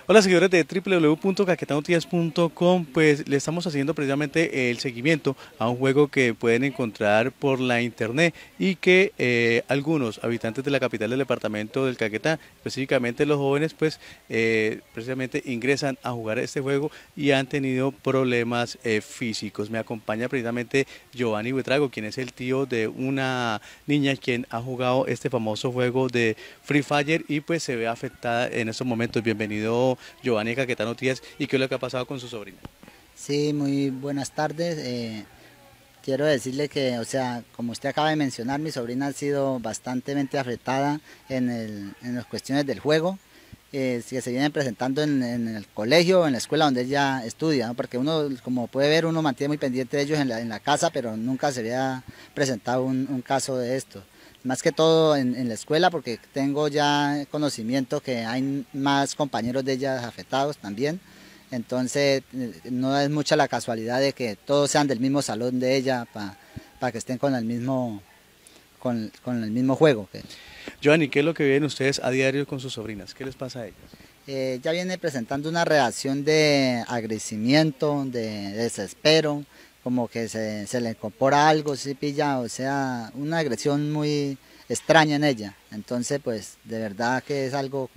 Hola seguidores de www.caquetanoticias.com, pues le estamos haciendo precisamente el seguimiento a un juego que pueden encontrar por la internet y que algunos habitantes de la capital del departamento del Caquetá, específicamente los jóvenes, pues precisamente ingresan a jugar este juego y han tenido problemas físicos. Me acompaña precisamente Giovanni Buitrago, quien es el tío de una niña quien ha jugado este famoso juego de Free Fire y pues se ve afectada en estos momentos. Bienvenido Giovanni Caquetá Noticias. ¿Y qué es lo que ha pasado con su sobrina? Sí, muy buenas tardes. Quiero decirle que, o sea, como usted acaba de mencionar, mi sobrina ha sido bastante afectada en las cuestiones del juego, que se vienen presentando en el colegio, en la escuela donde ella estudia, ¿no? Porque uno, como puede ver, uno mantiene muy pendiente de ellos en la casa, pero nunca se había presentado un caso de esto. Más que todo en la escuela, porque tengo ya conocimiento que hay más compañeros de ella afectados también. Entonces, no es mucha la casualidad de que todos sean del mismo salón de ella para que estén con el mismo juego. Giovanni, ¿qué es lo que viven ustedes a diario con sus sobrinas? ¿Qué les pasa a ellas? Ella viene presentando una reacción de agradecimiento, de desespero, como que se le incorpora algo, se pilla, o sea, una agresión muy extraña en ella. Entonces, pues, de verdad que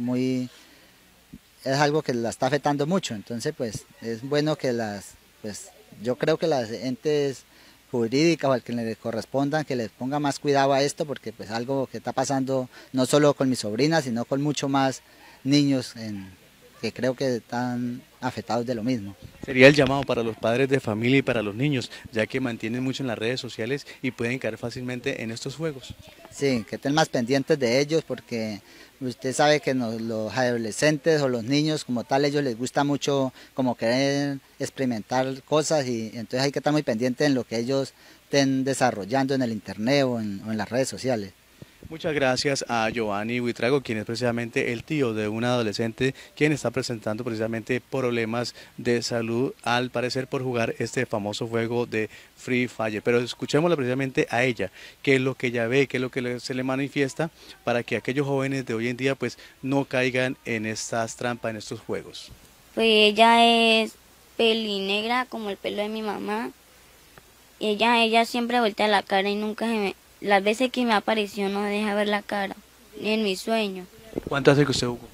es algo que la está afectando mucho. Entonces, pues, es bueno que pues, yo creo que las entes jurídicas o al que le correspondan, que les ponga más cuidado a esto, porque pues algo que está pasando no solo con mi sobrina, sino con mucho más niños que creo que están afectados de lo mismo. Sería el llamado para los padres de familia y para los niños, ya que mantienen mucho en las redes sociales y pueden caer fácilmente en estos juegos. Sí, que estén más pendientes de ellos porque usted sabe que los adolescentes o los niños como tal, ellos les gusta mucho como querer experimentar cosas y entonces hay que estar muy pendientes en lo que ellos estén desarrollando en el internet o en las redes sociales. Muchas gracias a Giovanni Buitrago, quien es precisamente el tío de un adolescente quien está presentando precisamente problemas de salud, al parecer por jugar este famoso juego de Free Fire. Pero escuchémosla precisamente a ella, qué es lo que ella ve, qué es lo que se le manifiesta para que aquellos jóvenes de hoy en día pues no caigan en estas trampas, en estos juegos. Pues ella es pelinegra como el pelo de mi mamá. Ella siempre voltea la cara y nunca las veces que me apareció no deja ver la cara, ni en mis sueños. ¿Cuánto hace que usted jugó?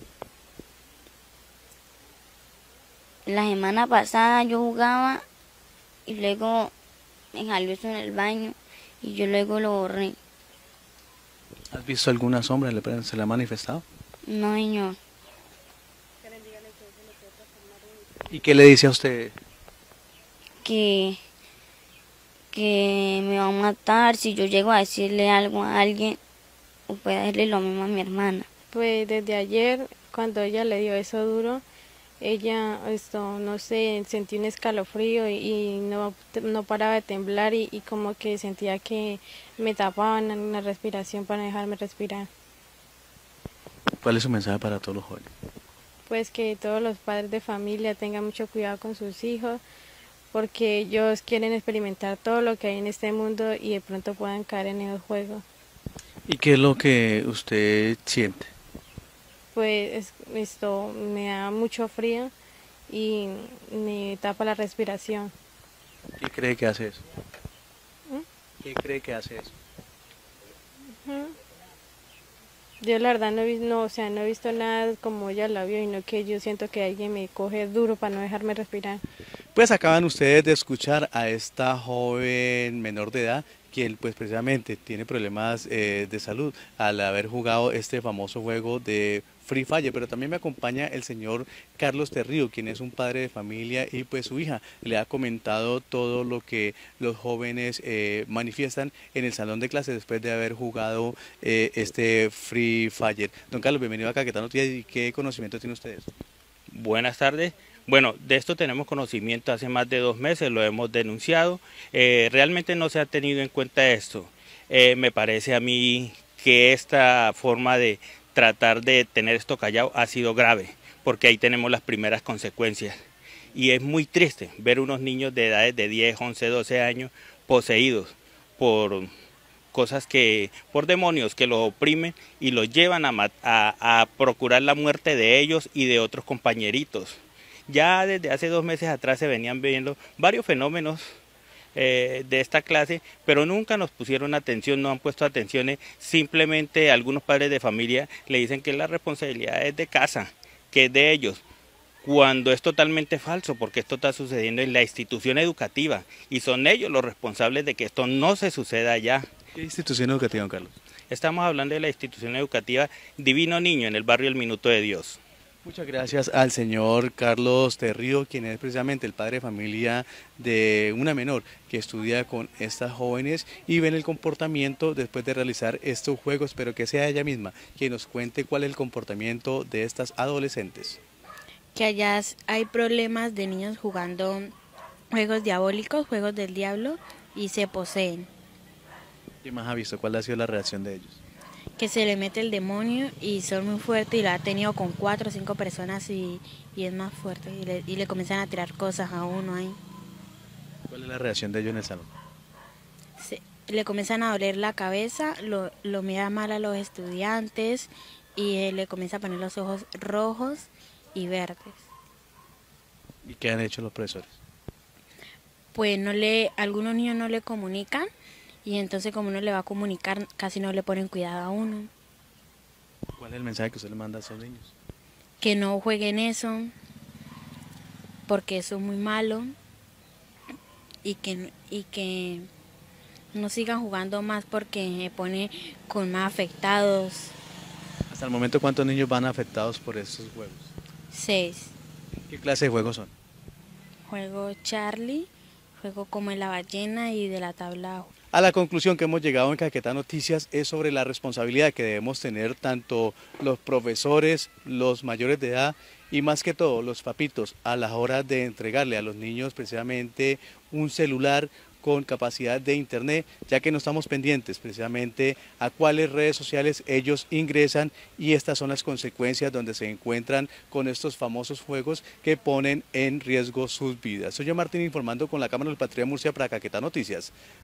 La semana pasada yo jugaba y luego me salió eso en el baño y yo luego lo borré. ¿Has visto alguna sombra? ¿Se le ha manifestado? No, señor, ¿Y qué le dice a usted? que, que me va a matar si yo llego a decirle algo a alguien o puede hacerle lo mismo a mi hermana. Pues desde ayer, cuando ella le dio eso duro, ella, no sé, sentí un escalofrío y no paraba de temblar y como que sentía que me tapaban la respiración para no dejarme respirar. ¿Cuál es su mensaje para todos los jóvenes? Pues que todos los padres de familia tengan mucho cuidado con sus hijos, porque ellos quieren experimentar todo lo que hay en este mundo y de pronto puedan caer en esos juegos. ¿Y qué es lo que usted siente? Pues esto me da mucho frío y me tapa la respiración. ¿Qué cree que hace eso? ¿Mm? ¿Qué cree que hace eso? Ujú. Yo la verdad no he visto nada como ella la vio, y no que yo siento que alguien me coge duro para no dejarme respirar. Pues acaban ustedes de escuchar a esta joven menor de edad, quien pues precisamente tiene problemas de salud al haber jugado este famoso juego de Free Fire, pero también me acompaña el señor Carlos Terrío, quien es un padre de familia y pues su hija le ha comentado todo lo que los jóvenes manifiestan en el salón de clases después de haber jugado este Free Fire. Don Carlos, bienvenido a Caquetá Noticias. ¿Y qué conocimiento tiene ustedes? Buenas tardes. Bueno, de esto tenemos conocimiento hace más de 2 meses, lo hemos denunciado. Realmente no se ha tenido en cuenta esto. Me parece a mí que esta forma de tratar de tener esto callado ha sido grave, porque ahí tenemos las primeras consecuencias. Y es muy triste ver unos niños de edades de 10, 11, 12 años poseídos por cosas que por demonios que los oprimen y los llevan a procurar la muerte de ellos y de otros compañeritos. Ya desde hace 2 meses atrás se venían viendo varios fenómenos de esta clase, pero nunca nos pusieron atención, no han puesto atención. Simplemente algunos padres de familia le dicen que la responsabilidad es de casa, que es de ellos, cuando es totalmente falso, porque esto está sucediendo en la institución educativa y son ellos los responsables de que esto no se suceda allá. ¿Qué institución educativa, don Carlos? Estamos hablando de la institución educativa Divino Niño en el barrio El Minuto de Dios. Muchas gracias al señor Carlos Terrío, quien es precisamente el padre de familia de una menor que estudia con estas jóvenes y ven el comportamiento después de realizar estos juegos, pero que sea ella misma quien nos cuente cuál es el comportamiento de estas adolescentes. Que allá hay problemas de niños jugando juegos diabólicos, juegos del diablo, y se poseen. ¿Qué más ha visto? ¿Cuál ha sido la reacción de ellos? Que se le mete el demonio y son muy fuertes y lo ha tenido con 4 o 5 personas y es más fuerte y le comienzan a tirar cosas a uno ahí. ¿Cuál es la reacción de ellos en el salón? Le comienzan a doler la cabeza, lo mira mal a los estudiantes y le comienza a poner los ojos rojos y verdes. ¿Y qué han hecho los profesores? Pues algunos niños no le comunican y entonces como no le va a comunicar casi no le ponen cuidado a uno. ¿Cuál es el mensaje que usted le manda a esos niños? Que no jueguen eso porque eso es muy malo y que no sigan jugando más porque me pone con más afectados. Hasta el momento, ¿cuántos niños van afectados por estos juegos? 6. ¿Qué clase de juegos son? Juego Charlie, juego como en la ballena y de la tabla. A la conclusión que hemos llegado en Caquetá Noticias es sobre la responsabilidad que debemos tener tanto los profesores, los mayores de edad y más que todo los papitos a la hora de entregarle a los niños precisamente un celular con capacidad de internet, ya que no estamos pendientes precisamente a cuáles redes sociales ellos ingresan y estas son las consecuencias donde se encuentran con estos famosos juegos que ponen en riesgo sus vidas. Soy yo Martín informando con la Cámara del Patria de Murcia para Caquetá Noticias.